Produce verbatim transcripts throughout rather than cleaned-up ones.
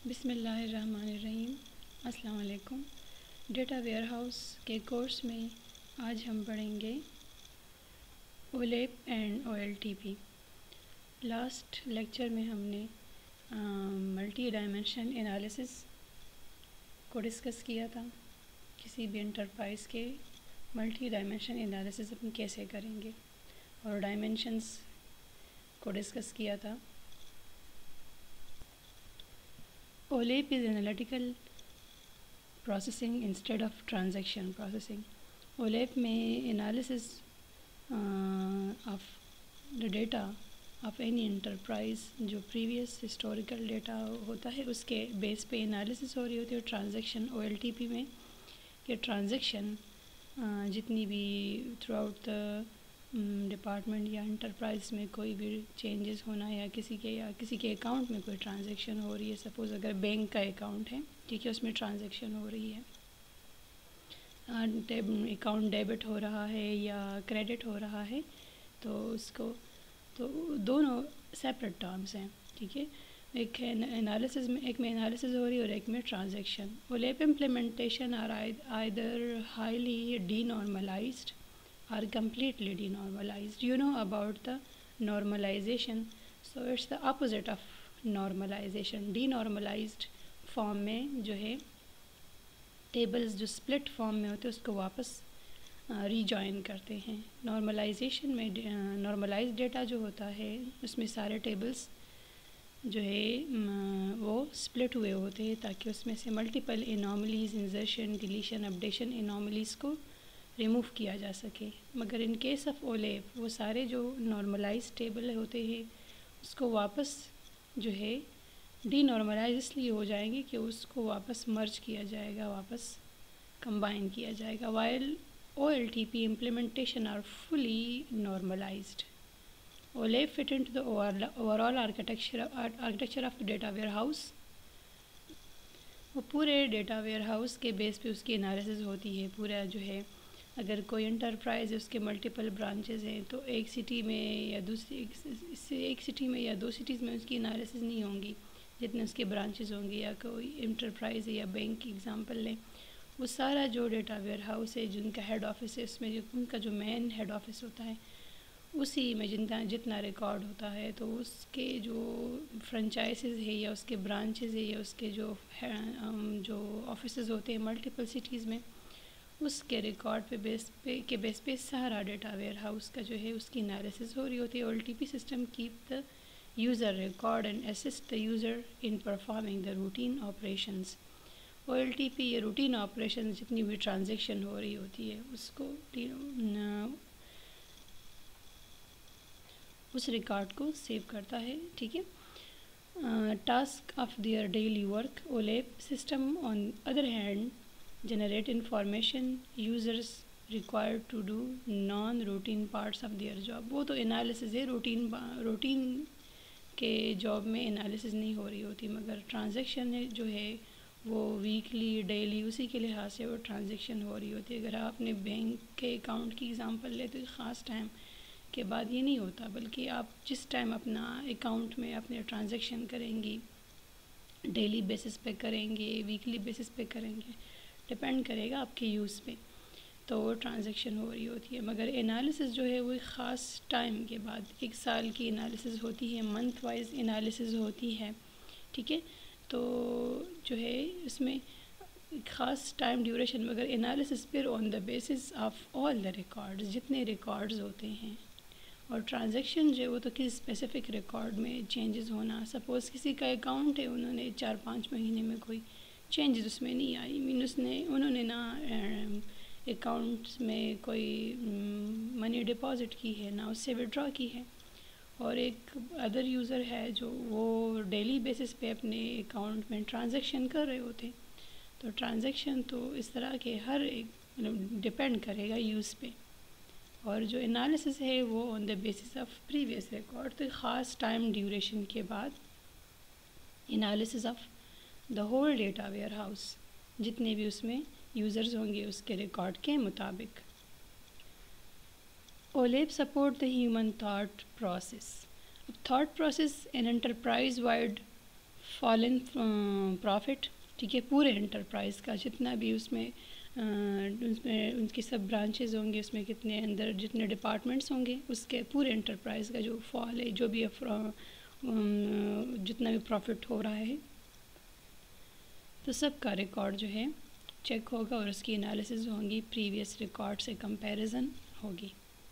بسم اللہ الرحمن الرحیم۔ السلام علیکم۔ ڈیٹا ویئر ہاؤس کے کورس میں آج ہم پڑھیں گے OLAP and O L T P. Last lecture میں ہم نے ملٹی ڈائمینشن انالیسس کو ڈسکس کیا تھا۔ کسی بھی انٹرپرائز کے ملٹی ڈائمینشن انالیسس ہم کیسے کریں گے اور ڈائمینشنز کو ڈسکس کیا تھا۔ OLAP is analytical processing instead of transaction processing. OLAP میں analysis uh, of the data of any enterprise جو previous historical data ہوتا ہے اس کے بیس پہ analysis ہو رہی ہوتی ہے۔ Transaction O L T P میں کہ ٹرانزیکشن جتنی بھی تھرو آؤٹ ڈپارٹمنٹ یا انٹرپرائز میں کوئی بھی چینجز ہونا یا کسی کے یا کسی کے اکاؤنٹ میں کوئی ٹرانزیکشن ہو رہی ہے، سپوز اگر بینک کا اکاؤنٹ ہے، ٹھیک ہے، اس میں ٹرانزیکشن ہو رہی ہے، اکاؤنٹ ڈیبٹ ہو رہا ہے یا کریڈٹ ہو رہا ہے، تو اس کو تو دونوں سیپریٹ ٹرمز ہیں، ٹھیک ہے۔ ایک انالیسز میں ایک میں انالیسز ہو رہی ہے اور ایک میں transaction. OLAP implementation are either highly denormalized or completely denormalized. You know about the normalization, so it's the opposite of normalization. Denormalized form میں جو ہے ٹیبلز جو split form میں ہوتے ہیں اس کو واپس ری جوائن کرتے ہیں۔ نارملائزیشن میں نارملائز ڈیٹا جو ہوتا ہے اس میں سارے ٹیبلز جو ہے وہ split ہوئے ہوتے ہیں تاکہ اس میں سے multiple anomalies, insertion, deletion, updation anomalies کو ریموو کیا جا سکے۔ مگر ان کیس آف اولیپ وہ سارے جو نارملائز ٹیبل ہوتے ہیں اس کو واپس جو ہے ڈی نارملائز اس لیے ہو جائیں گے کہ اس کو واپس مرج کیا جائے گا، واپس کمبائن کیا جائے گا۔ While O L T P implementation are fully normalized. OLAP fit into the overall architecture architecture of data warehouse ہاؤس۔ وہ پورے ڈیٹا ویئر ہاؤس کے بیس پہ اس کی انالیسز ہوتی ہے۔ پورا جو ہے اگر کوئی انٹرپرائز ہے اس کے ملٹیپل برانچز ہیں تو ایک سٹی میں یا دوسری اس سے ایک سٹی میں یا دو سٹیز میں اس کی انالیسز نہیں ہوں گی جتنے اس کے برانچز ہوں گے، یا کوئی انٹرپرائز ہے یا بینک کی اگزامپل لیں، وہ سارا جو ڈیٹا ویئر ہاؤس ہے جن کا ہیڈ آفس ہے اس میں جو ان کا جو مین ہیڈ آفس ہوتا ہے اسی میں جتنا جتنا ریکارڈ ہوتا ہے تو اس کے جو فرنچائزز ہے یا اس کے برانچز ہے یا اس کے جو جو آفسز ہوتے ہیں ملٹیپل سٹیز میں اس کے ریکارڈ پہ بیس پہ کے بیس پہ سارا ڈیٹا ویئر ہاؤس کا جو ہے اس کی انالیسز ہو رہی ہوتی ہے۔ O L T P system keep the user record and assist the user in performing the routine operations. O L T P یہ روٹین آپریشن جتنی بھی ٹرانزیکشن ہو رہی ہوتی ہے اس کو اس ریکارڈ کو سیو کرتا ہے، ٹھیک ہے۔ Task of their daily work. OLAP system on other hand generate information users required to do non-routine parts of their job۔ وہ تو انالیسز ہے، روٹین روٹین کے جاب میں انالیسز نہیں ہو رہی ہوتی، مگر ٹرانزیکشن جو ہے وہ ویکلی ڈیلی اسی کے لحاظ سے وہ ٹرانزیکشن ہو رہی ہوتی ہے۔ اگر آپ نے بینک کے اکاؤنٹ کی اگزامپل لے تو ایک خاص ٹائم کے بعد یہ نہیں ہوتا، بلکہ آپ جس ٹائم اپنا اکاؤنٹ میں اپنے ٹرانزیکشن کریں گی ڈیلی بیسس پہ کریں گے، ویکلی بیسس پہ کریں گے، ڈپینڈ کرے گا آپ کے یوز پہ، تو وہ ٹرانزیکشن ہو رہی ہوتی ہے۔ مگر انالیسز جو ہے وہ ایک خاص ٹائم کے بعد ایک سال کی انالیسز ہوتی ہے، منتھ وائز انالیسز ہوتی ہے، ٹھیک ہے۔ تو جو ہے اس میں ایک خاص ٹائم ڈیوریشن، مگر انالیسز پھر on the basis of all the records جتنے ریکارڈز ہوتے ہیں، اور ٹرانزیکشن جو ہے وہ تو کسی اسپیسیفک ریکارڈ میں چینجز ہونا، سپوز کسی کا اکاؤنٹ ہے انہوں نے چار پانچ مہینے میں کوئی چینجز اس میں نہیں آئی، مین اس نے انہوں نے نہ اکاؤنٹس میں کوئی منی ڈپازٹ کی ہے نہ اس سے وڈرا کی ہے، اور ایک ادر یوزر ہے جو وہ ڈیلی بیسس پہ اپنے اکاؤنٹ میں ٹرانزیکشن کر رہے ہوتے، تو ٹرانزیکشن تو اس طرح کے ہر ایک ڈپینڈ کرے گا یوز پہ، اور جو انالیسس ہے وہ on the basis of previous record, تو خاص ٹائم ڈیوریشن کے بعد analysis of the whole data warehouse ہاؤس جتنے بھی اس میں یوزرز ہوں گے اس کے ریکارڈ کے مطابق۔ OLAP support the human thought process. اب thought process in enterprise wide fallen profit, ٹھیک ہے، پورے انٹرپرائز کا جتنا بھی اس میں اس میں ان کی سب برانچز ہوں گے، اس میں کتنے اندر جتنے ڈپارٹمنٹس ہوں گے، اس کے پورے انٹرپرائز کا جو فال ہے، جو بھی جتنا بھی پروفٹ ہو رہا ہے، تو سب کا ریکارڈ جو ہے چیک ہوگا اور اس کی انالیسز ہوں گی، پریویس ریکارڈ سے کمپیریزن ہوگی۔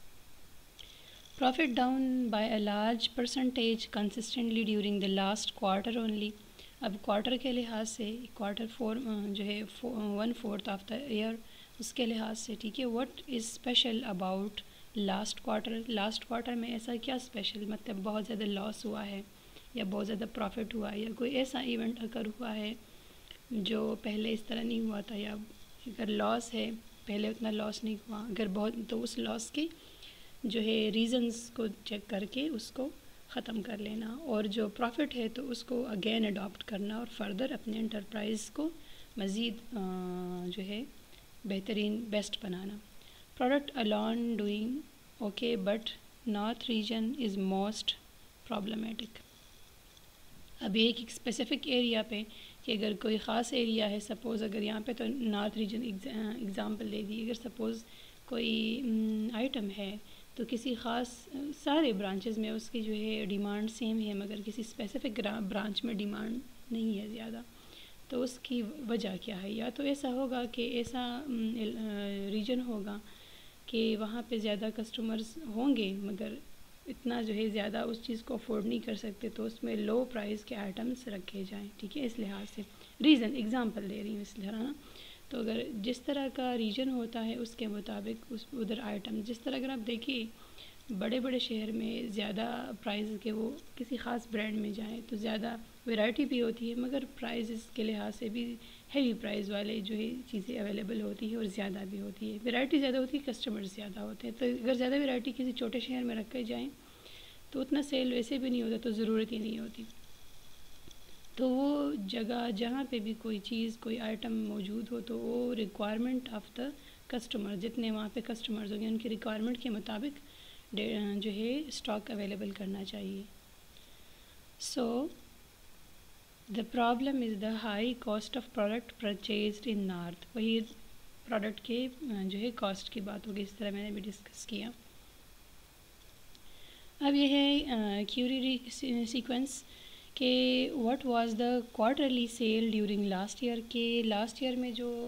Profit down by a large percentage consistently during the last quarter only. اب کوارٹر کے لحاظ سے کوارٹر فور جو ہے one fourth of the year, اس کے لحاظ سے، ٹھیک ہے، what is special about last quarter, last quarter میں ایسا کیا اسپیشل، مطلب بہت زیادہ لاس ہوا ہے یا بہت زیادہ پروفٹ ہوا ہے، یا کوئی ایسا ایونٹ اگر ہوا ہے جو پہلے اس طرح نہیں ہوا تھا، یا اگر لاس ہے پہلے اتنا لاس نہیں ہوا، اگر بہت تو اس لاس کی جو ہے ریزنز کو چیک کر کے اس کو ختم کر لینا، اور جو پروفٹ ہے تو اس کو اگین اڈاپٹ کرنا اور فردر اپنے انٹرپرائز کو مزید جو ہے بہترین بیسٹ بنانا۔ Product line doing okay but north region is most problematic. اب ایک ایک اسپیسیفک ایریا پہ، کہ اگر کوئی خاص ایریا ہے، سپوز اگر یہاں پہ تو نارتھ ریجن ایگزامپل دے دی، اگر سپوز کوئی آئٹم ہے تو کسی خاص سارے برانچز میں اس کی جو ہے ڈیمانڈ سیم ہے، مگر کسی اسپیسیفک برانچ میں ڈیمانڈ نہیں ہے زیادہ، تو اس کی وجہ کیا ہے؟ یا تو ایسا ہوگا کہ ایسا ریجن ہوگا کہ وہاں پہ زیادہ کسٹمرز ہوں گے مگر اتنا جو ہے زیادہ اس چیز کو افورڈ نہیں کر سکتے، تو اس میں لو پرائز کے آئٹمس رکھے جائیں، ٹھیک ہے، اس لحاظ سے ریزن ایگزامپل دے رہی ہوں اس طرح نا۔ تو اگر جس طرح کا ریجن ہوتا ہے اس کے مطابق اس ادھر آئٹم، جس طرح اگر آپ دیکھیے بڑے بڑے شہر میں زیادہ پرائز کے وہ کسی خاص برانڈ میں جائیں تو زیادہ ویرائٹی بھی ہوتی ہے، مگر پرائزز کے لحاظ سے بھی ہیوی پرائز والے جو ہے چیزیں اویلیبل ہوتی ہے اور زیادہ بھی ہوتی ہے، ویرائٹی زیادہ ہوتی ہے، کسٹمرز زیادہ ہوتے ہیں، تو اگر زیادہ ویرائٹی کسی چھوٹے شہر میں رکھے جائیں تو اتنا سیل ویسے بھی نہیں ہوتا، تو ضرورت ہی نہیں ہوتی۔ تو وہ جگہ جہاں پہ بھی کوئی چیز کوئی آئٹم موجود ہو تو وہ ریکوائرمنٹ آف دا کسٹمر، جتنے وہاں پہ کسٹمرز ہوں گے ان کی ریکوائرمنٹ کے مطابق جو ہے اسٹاک اویلیبل کرنا چاہیے۔ So the problem is the high cost of product purchased in north, وہی پروڈکٹ کے جو ہے کاسٹ کی بات ہوگی، اس طرح میں نے بھی ڈسکس کیا۔ اب یہ ہے کیوری سیکوینس کہ what was the quarterly sale during last year, کہ لاسٹ ایئر میں جو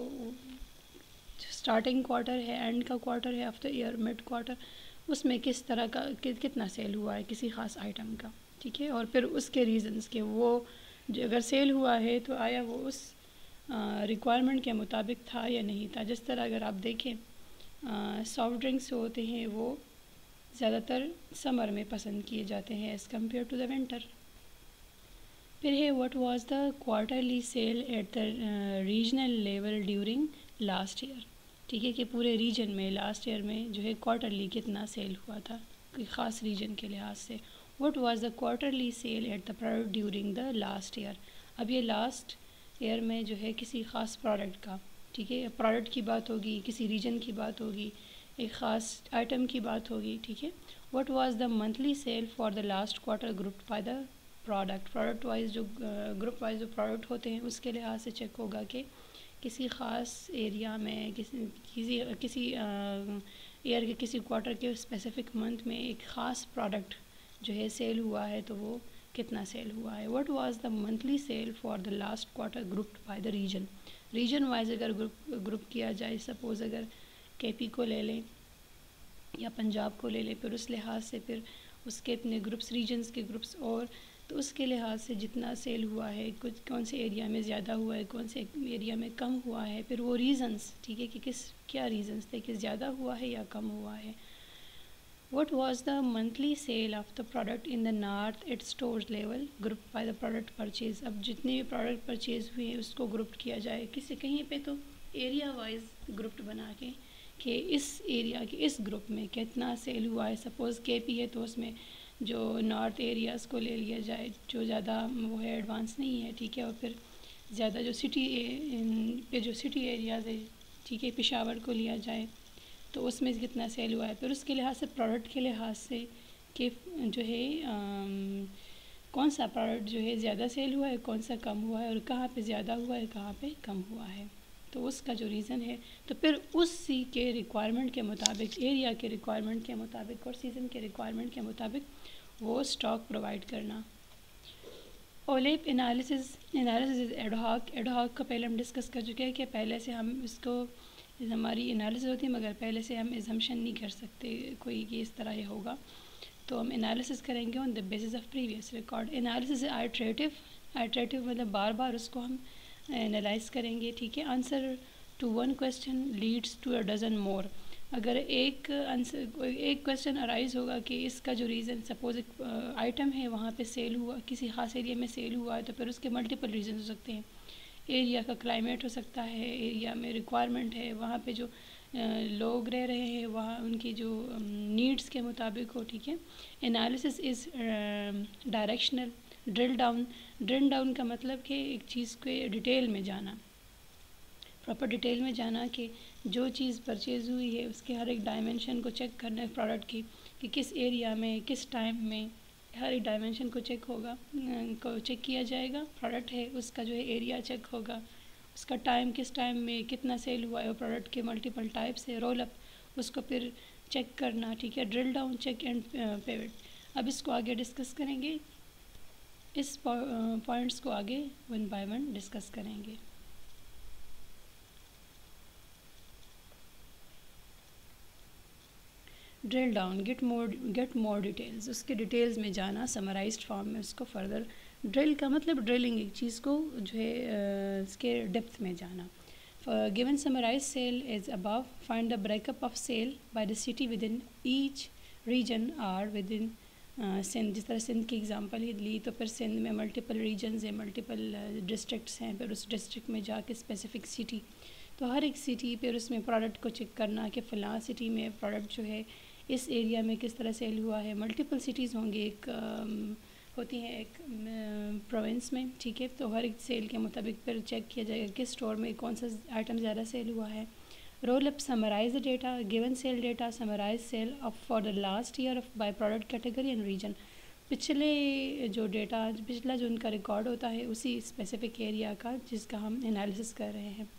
اسٹارٹنگ کوارٹر ہے، اینڈ کا کوارٹر ہے of the year, mid quarter, اس میں کس طرح کا کتنا سیل ہوا ہے کسی خاص آئٹم کا، ٹھیک ہے، اور پھر اس کے ریزنز کے وہ جو اگر سیل ہوا ہے تو آیا وہ اس ریکوائرمنٹ کے مطابق تھا یا نہیں تھا۔ جس طرح اگر آپ دیکھیں سافٹ ڈرنکس ہوتے ہیں وہ زیادہ تر سمر میں پسند کیے جاتے ہیں as compare to the winter. پھر ہے what was the quarterly sale at the regional level during last year, ٹھیک ہے، کہ پورے ریجن میں لاسٹ ایئر میں جو ہے کوارٹرلی کتنا سیل ہوا تھا کوئی خاص ریجن کے لحاظ سے۔ What was the quarterly sale at the product during the last year, اب یہ لاسٹ ایئر میں جو ہے کسی خاص پروڈکٹ کا، ٹھیک ہے، پروڈکٹ کی بات ہوگی، کسی ریجن کی بات ہوگی، ایک خاص آئٹم کی بات ہوگی، ٹھیک ہے۔ What was the monthly sale for the last quarter group by the product, product wise جو گروپ وائز جو پروڈکٹ ہوتے ہیں اس کے لحاظ سے چیک ہوگا کہ کسی خاص ایریا میں کسی کسی کسی ایئر کے کسی کوارٹر کے اسپیسیفک منتھ میں ایک خاص پروڈکٹ جو ہے سیل ہوا ہے تو وہ کتنا سیل ہوا ہے۔ What was the monthly sale for the last quarter group by the region, region wise اگر گروپ گروپ کیا جائے، سپوز اگر کے پی کو لے لیں یا پنجاب کو لے لیں، پھر اس لحاظ سے پھر اس کے اتنے گروپس، ریجنز کے گروپس، اور تو اس کے لحاظ سے جتنا سیل ہوا ہے کچھ کون سے ایریا میں زیادہ ہوا ہے کون سے ایریا میں کم ہوا ہے، پھر وہ ریزنز، ٹھیک ہے، کہ کس کیا ریزنز تھے کہ زیادہ ہوا ہے یا کم ہوا ہے۔ What was the monthly sale of the product in the north at store level group by the product purchase, اب جتنے بھی پروڈکٹ پرچیز ہوئے ہیں اس کو گروپ کیا جائے کسی کہیں پہ تو ایریا وائز گروپ بنا کے کہ اس ایریا کے اس گروپ میں کتنا سیل ہوا ہے، سپوز کے پی ہے تو اس میں جو نارتھ ایریاز کو لے لیا جائے جو زیادہ وہ ہے ایڈوانس نہیں ہے، ٹھیک ہے، اور پھر زیادہ جو سٹی پہ جو سٹی ایریاز ہے، ٹھیک ہے، پشاور کو لیا جائے تو اس میں کتنا سیل ہوا ہے، پھر اس کے لحاظ سے پروڈکٹ کے لحاظ سے کہ جو ہے کون سا پروڈکٹ جو ہے زیادہ سیل ہوا ہے، کون سا کم ہوا ہے، اور کہاں پہ زیادہ ہوا ہے، کہاں پہ کم ہوا ہے. تو اس کا جو ریزن ہے تو پھر اسی کے ریکوائرمنٹ کے مطابق، ایریا کے ریکوائرمنٹ کے مطابق اور سیزن کے ریکوائرمنٹ کے مطابق وہ اسٹاک پرووائڈ کرنا. OLAP analysis analysis ad hoc ad hoc کا پہلے ہم ڈسکس کر چکے ہیں کہ پہلے سے ہم اس کو ہماری انالیسز ہوتی ہے مگر پہلے سے ہم ایزمپشن نہیں کر سکتے کوئی کہ اس طرح یہ ہوگا. تو ہم انالیسز کریں گے on the basis of previous record. Analysis iterative iterative مطلب بار بار اس کو ہم انالائز کریں گے. ٹھیک ہے. Answer to one question leads to a dozen more. اگر ایک آنسر ایک کویسچن ارائز ہوگا کہ اس کا جو ریزن سپوز ایک آئٹم ہے وہاں پہ سیل ہوا، کسی خاص ایریا میں سیل ہوا ہے، تو پھر اس کے ملٹیپل ریزن ہو سکتے ہیں. ایریا کا کلائمیٹ ہو سکتا ہے، ایریا میں ریکوائرمنٹ ہے، وہاں پہ جو لوگ رہ رہے ہیں وہاں ان کی جو نیڈس کے مطابق ہو. ٹھیک ہے. Analysis is directional. Drill down drill down کا مطلب کہ ایک چیز کے ڈیٹیل میں جانا، پراپر ڈیٹیل میں جانا کہ جو چیز پرچیز ہوئی ہے اس کے ہر ایک ڈائمنشن کو چیک کرنا ہے پروڈکٹ کی کہ کس ایریا میں کس ٹائم میں، ہر ایک ڈائمنشن کو چیک ہوگا کو چیک کیا جائے گا. پروڈکٹ ہے اس کا جو ہے ایریا چیک ہوگا، اس کا ٹائم کس ٹائم میں کتنا سیل ہوا ہے، اور پروڈکٹ کے ملٹیپل ٹائپس ہے. رول اپ اس کو پھر چیک کرنا. ٹھیک ہے. Drill down check and pivot. اب اس کو آگے ڈسکس کریں گے، اس پوائنٹس کو آگے ون بائی ون ڈسکس کریں گے. Drill down get more get more details. اس کے ڈیٹیلز میں جانا، سمرائزڈ فارم میں اس کو فردر. ڈرل کا مطلب ڈرلنگ، ایک چیز کو جو ہے اس کے ڈیپتھ میں جانا. Given summarize sale is above. Find the break up of sale by the city within each region or within Sindh. جس طرح سندھ کی اگزامپل ہی لی تو پھر سندھ میں ملٹیپل ریجنز ہیں، ملٹیپل ڈسٹرکٹس ہیں، پھر اس ڈسٹرکٹ میں جا کے اسپیسیفک سٹی، تو ہر ایک سٹی پھر اس میں پروڈکٹ کو چیک کرنا کہ فلاں سٹی میں پروڈکٹ جو ہے اس ایریا میں کس طرح سیل ہوا ہے. ملٹیپل سٹیز ہوں گے، ایک ہوتی ہیں ایک پروونس میں. ٹھیک ہے. تو ہر ایک سیل کے مطابق پھر چیک کیا جائے گا کس اسٹور میں کون سا آئٹم زیادہ سیل ہوا ہے. Roll up summarize data. Given sale data summarize sale if for the last year of by product category and region. پچھلے جو ڈیٹا پچھلا جو ان کا ریکارڈ ہوتا ہے اسی اسپیسیفک ایریا کا جس کا ہم انالیسس کر رہے ہیں،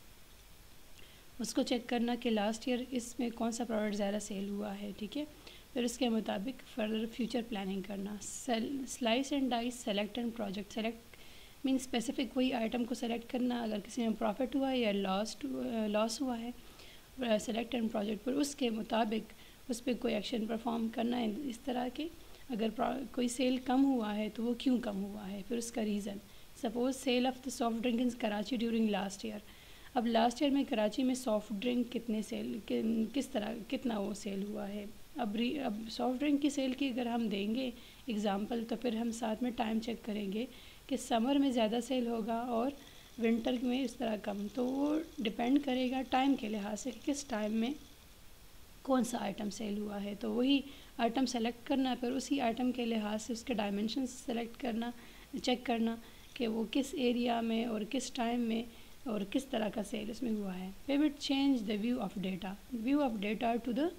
اس کو چیک کرنا کہ لاسٹ ایئر اس میں کون سا پروڈکٹ زیادہ سیل ہوا ہے. ٹھیک ہے. پھر اس کے مطابق فردر فیوچر پلاننگ کرنا. Slice and dice select and project. Select مین اسپیسیفک وہی آئٹم کو سلیکٹ کرنا، اگر کسی میں پروفٹ ہوا ہے یا لاسٹ لاس ہوا ہے. سلیکٹ اینڈ پروجیکٹ پر اس کے مطابق اس پہ کوئی ایکشن پرفارم کرنا ہے اس طرح کہ اگر کوئی سیل کم ہوا ہے تو وہ کیوں کم ہوا ہے، پھر اس کا reason. Suppose sale of the soft drink in Karachi during last year. اب لاسٹ ایئر میں کراچی میں سافٹ ڈرنک کتنے سیل کس طرح کتنا وہ سیل ہوا ہے. اب اب سافٹ ڈرنک کی سیل کی اگر ہم دیں گے اگزامپل تو پھر ہم ساتھ میں ٹائم چیک کریں گے کہ سمر میں زیادہ سیل ہوگا اور ونٹر میں اس طرح کم. تو وہ ڈپینڈ کرے گا ٹائم کے لحاظ سے کہ کس ٹائم میں کون سا آئٹم سیل ہوا ہے. تو وہی آئٹم سلیکٹ کرنا، پھر اسی آئٹم کے لحاظ سے اس کے ڈائمنشن سلیکٹ کرنا، چیک کرنا کہ وہ کس ایریا میں اور کس ٹائم میں اور کس طرح کا سیل اس میں ہوا ہے. Pivot change the view of data. View of data to the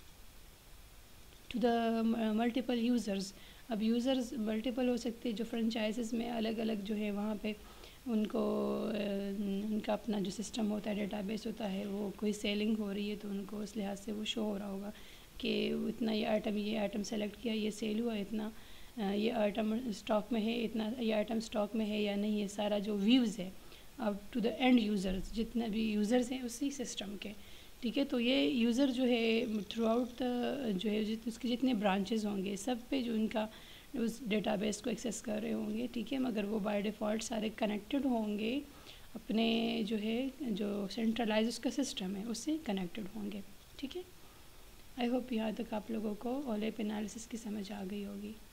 to the multiple users. اب یوزرز ملٹیپل ہو سکتے جو فرنچائزز میں الگ الگ جو ہے وہاں پہ ان کو ان کا اپنا جو سسٹم ہوتا ہے، ڈیٹا بیس ہوتا ہے، وہ کوئی سیلنگ ہو رہی ہے تو ان کو اس لحاظ سے وہ شو ہو رہا ہوگا کہ اتنا یہ آئٹم یہ آئٹم سلیکٹ کیا، یہ سیل ہوا اتنا، یہ آئٹم اسٹاک میں ہے اتنا، یہ آئٹم اسٹاک میں ہے یا نہیں. یہ سارا جو ویوز ہے اب ٹو دا اینڈ یوزرز، جتنے بھی یوزرز ہیں اسی سسٹم کے. ٹھیک ہے. تو یہ یوزر جو ہے تھرو آؤٹ جو ہے اس کے جتنے برانچز ہوں گے سب پہ جو ان کا اس ڈیٹا بیس کو ایکسیس کر رہے ہوں گے. ٹھیک ہے. مگر وہ بائی ڈیفالٹ سارے کنیکٹڈ ہوں گے اپنے جو ہے جو سینٹرلائز اس کا سسٹم ہے اس سے کنیکٹڈ ہوں گے. ٹھیک ہے. آئی ہوپ یہاں تک آپ لوگوں کو اولیپ انالیسس کی سمجھ آ گئی ہوگی.